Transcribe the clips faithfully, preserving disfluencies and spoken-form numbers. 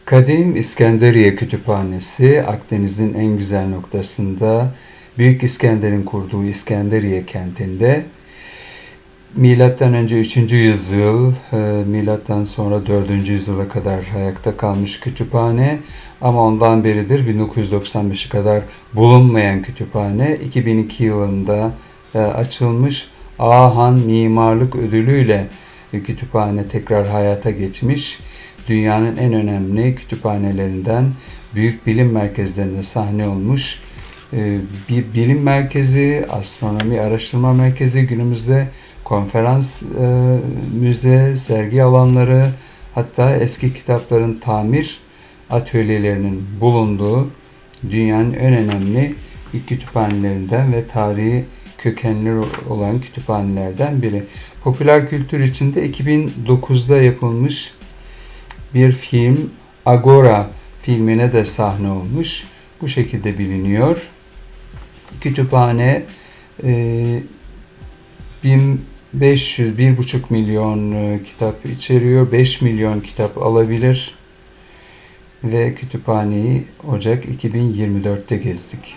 Kadim İskenderiye Kütüphanesi, Akdeniz'in en güzel noktasında, Büyük İskender'in kurduğu İskenderiye kentinde, milattan önce üçüncü yüzyıl, e, milattan sonra dördüncü yüzyıla kadar ayakta kalmış kütüphane, ama ondan beridir bin dokuz yüz doksan beşe kadar bulunmayan kütüphane, iki bin iki yılında e, açılmış. Ahan Mimarlık Ödülü'yle e, kütüphane tekrar hayata geçmiş. Dünyanın en önemli kütüphanelerinden, büyük bilim merkezlerine sahne olmuş e, bir bilim merkezi, astronomi araştırma merkezi, günümüzde konferans, e, müze, sergi alanları, hatta eski kitapların tamir atölyelerinin bulunduğu dünyanın en önemli ilk kütüphanelerinden ve tarihi kökenli olan kütüphanelerden biri. Popüler kültür içinde iki bin dokuzda yapılmış bir film, Agora filmine de sahne olmuş. Bu şekilde biliniyor. Kütüphane e, bin beş yüz, bir buçuk milyon e, kitap içeriyor. beş milyon kitap alabilir. Ve kütüphaneyi Ocak iki bin yirmi dörtte gezdik.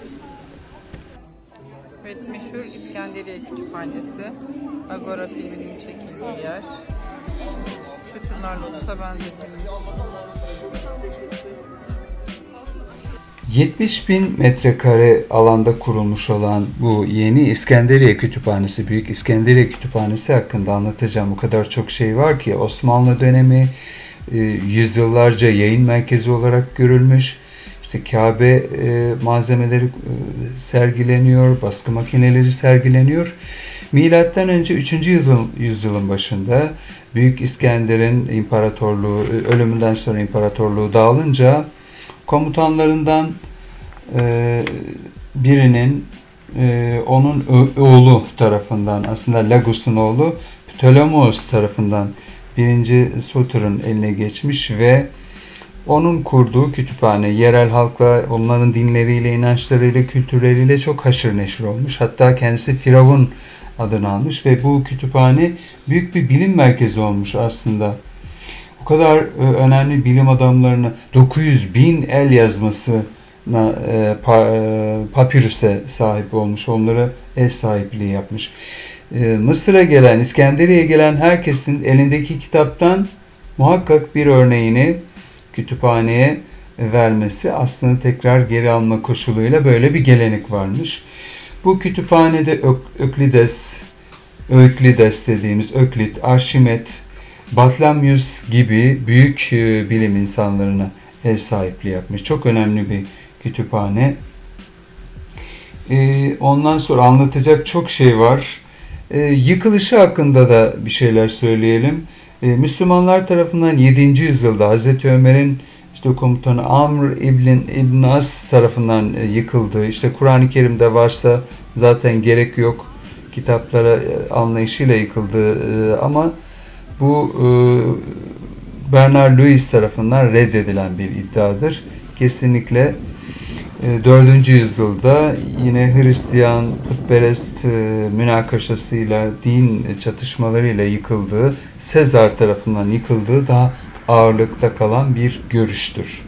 Evet, meşhur İskenderiye Kütüphanesi. Agora filminin çekildiği yer. Sütunlarla olsa benzetilmiş. yetmiş bin metrekare alanda kurulmuş olan bu yeni İskenderiye Kütüphanesi, Büyük İskenderiye Kütüphanesi hakkında anlatacağım. O kadar çok şey var ki, Osmanlı dönemi, yüzyıllarca yayın merkezi olarak görülmüş. İşte Kabe malzemeleri sergileniyor, baskı makineleri sergileniyor. Milattan önce üçüncü yüzyıl, yüzyılın başında Büyük İskender'in imparatorluğu, ölümünden sonra imparatorluğu dağılınca komutanlarından e, birinin e, onun oğlu tarafından, aslında Lagos'un oğlu Ptolemaios tarafından birinci Soter'ın eline geçmiş ve onun kurduğu kütüphane yerel halkla, onların dinleriyle, inançlarıyla, kültürleriyle çok haşır neşir olmuş. Hatta kendisi Firavun adını almış ve bu kütüphane büyük bir bilim merkezi olmuş aslında. O kadar e, önemli bilim adamlarına, dokuz yüz bin el yazmasına, e, pa, e, papirüse sahip olmuş, onlara ev sahipliği yapmış. E, Mısır'a gelen, İskenderiye'ye gelen herkesin elindeki kitaptan muhakkak bir örneğini kütüphaneye vermesi, aslında tekrar geri alma koşuluyla böyle bir gelenek varmış. Bu kütüphanede Ök, Öklides, Öklides dediğimiz Öklit, Arşimet, Batlamyus gibi büyük e, bilim insanlarına ev sahipliği yapmış. Çok önemli bir kütüphane. E, ondan sonra anlatacak çok şey var. E, yıkılışı hakkında da bir şeyler söyleyelim. E, Müslümanlar tarafından yedinci yüzyılda Hazreti Ömer'in işte komutanı Amr İbn, İbn As tarafından e, yıkıldığı, işte Kur'an-ı Kerim'de varsa zaten gerek yok kitaplara e, anlayışıyla yıkıldığı e, ama bu e, Bernard Lewis tarafından reddedilen bir iddiadır. Kesinlikle e, dördüncü yüzyılda yine Hristiyan putperest e, münakaşasıyla, din çatışmalarıyla yıkıldığı, Sezar tarafından yıkıldığı daha ağırlıkta kalan bir görüştür.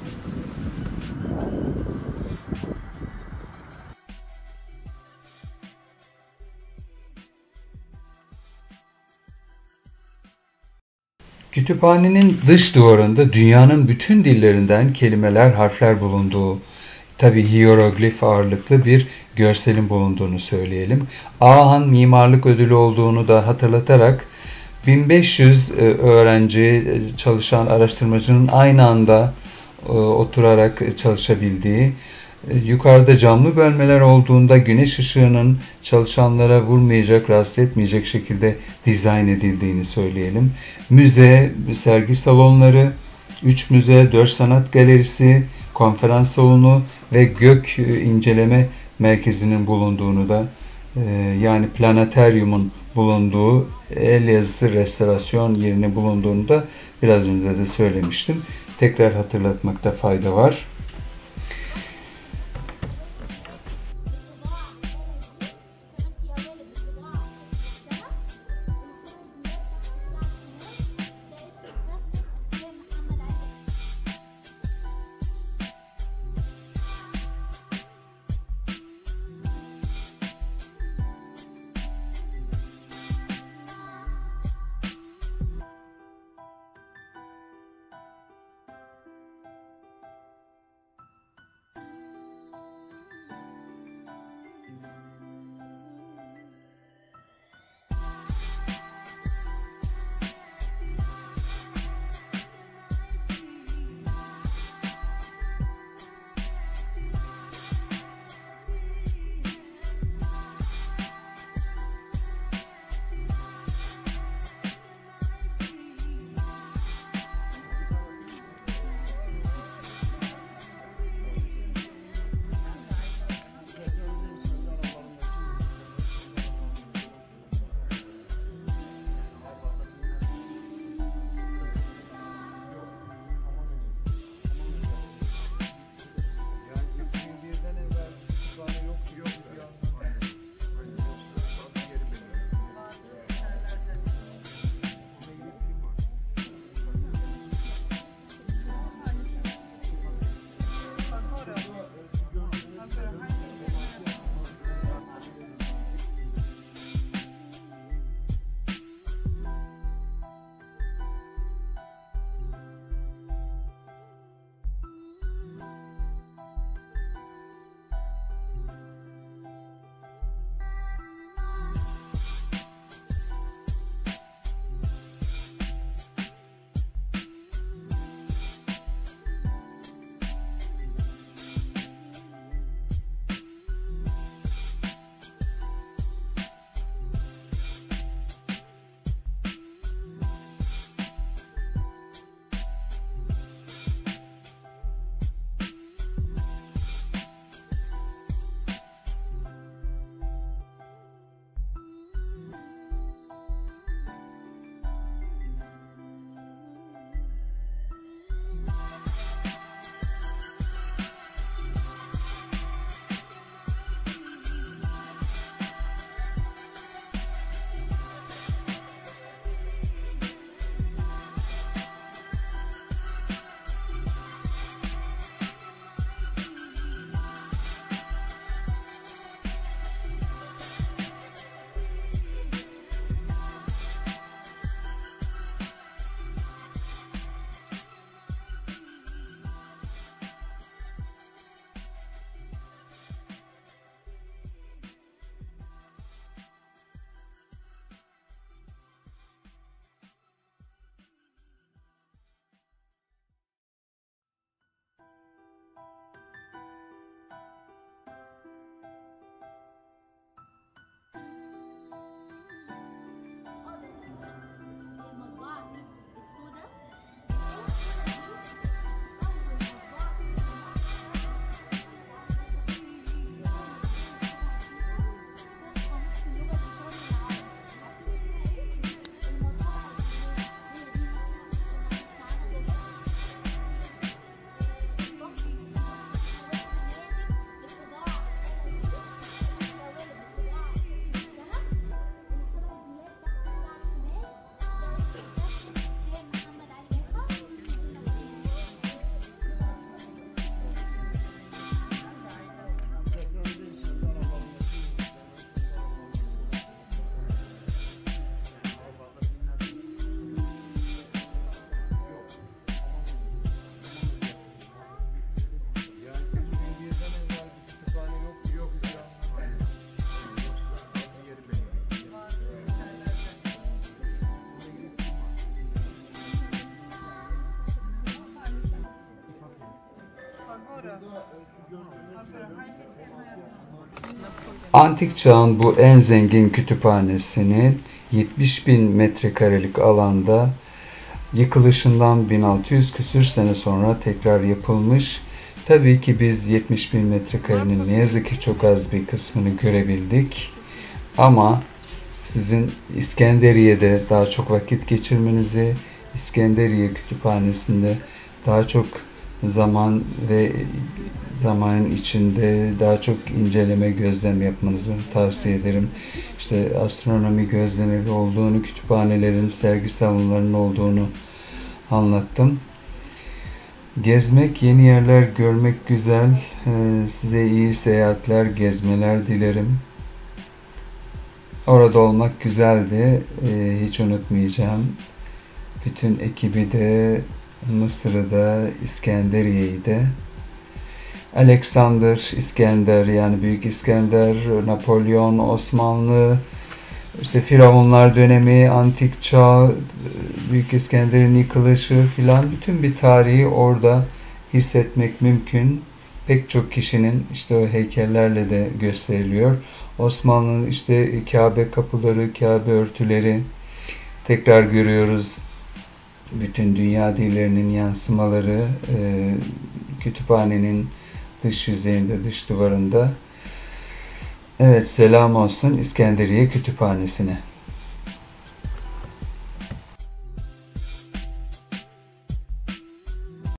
Kütüphanenin dış duvarında dünyanın bütün dillerinden kelimeler, harfler bulunduğu, tabi hieroglif ağırlıklı bir görselin bulunduğunu söyleyelim. Ahan Mimarlık Ödülü olduğunu da hatırlatarak bin beş yüz öğrenci, çalışan araştırmacının aynı anda oturarak çalışabildiği, yukarıda camlı bölmeler olduğunda güneş ışığının çalışanlara vurmayacak, rahatsız etmeyecek şekilde dizayn edildiğini söyleyelim. Müze, sergi salonları, üç müze, dört sanat galerisi, konferans salonu ve gök inceleme merkezinin bulunduğunu da, yani planetaryumun bulunduğu, el yazısı restorasyon yerine bulunduğunu da biraz önce de söylemiştim. Tekrar hatırlatmakta fayda var. Antik çağın bu en zengin kütüphanesinin yetmiş bin metrekarelik alanda yıkılışından bin altı yüz küsür sene sonra tekrar yapılmış. Tabii ki biz yetmiş bin metrekarenin ne yazık ki çok az bir kısmını görebildik. Ama sizin İskenderiye'de daha çok vakit geçirmenizi, İskenderiye Kütüphanesi'nde daha çok zaman ve zamanın içinde daha çok inceleme, gözlem yapmanızı tavsiye ederim. İşte astronomi gözlemleri olduğunu, kütüphanelerin, sergi salonlarının olduğunu anlattım. Gezmek, yeni yerler görmek güzel. Size iyi seyahatler, gezmeler dilerim. Orada olmak güzeldi. Hiç unutmayacağım. Bütün ekibi de, Mısır'ı da, İskenderiye'yi de. Alexander, İskender yani Büyük İskender, Napolyon, Osmanlı, işte Firavunlar dönemi, Antik Çağ, Büyük İskender'in yıkılışı filan bütün bir tarihi orada hissetmek mümkün. Pek çok kişinin işte o heykellerle de gösteriliyor. Osmanlı'nın işte Kabe kapıları, Kabe örtüleri tekrar görüyoruz. Bütün dünya dillerinin yansımaları e, kütüphanenin dış yüzeyinde, dış duvarında. Evet, selam olsun İskenderiye Kütüphanesi'ne.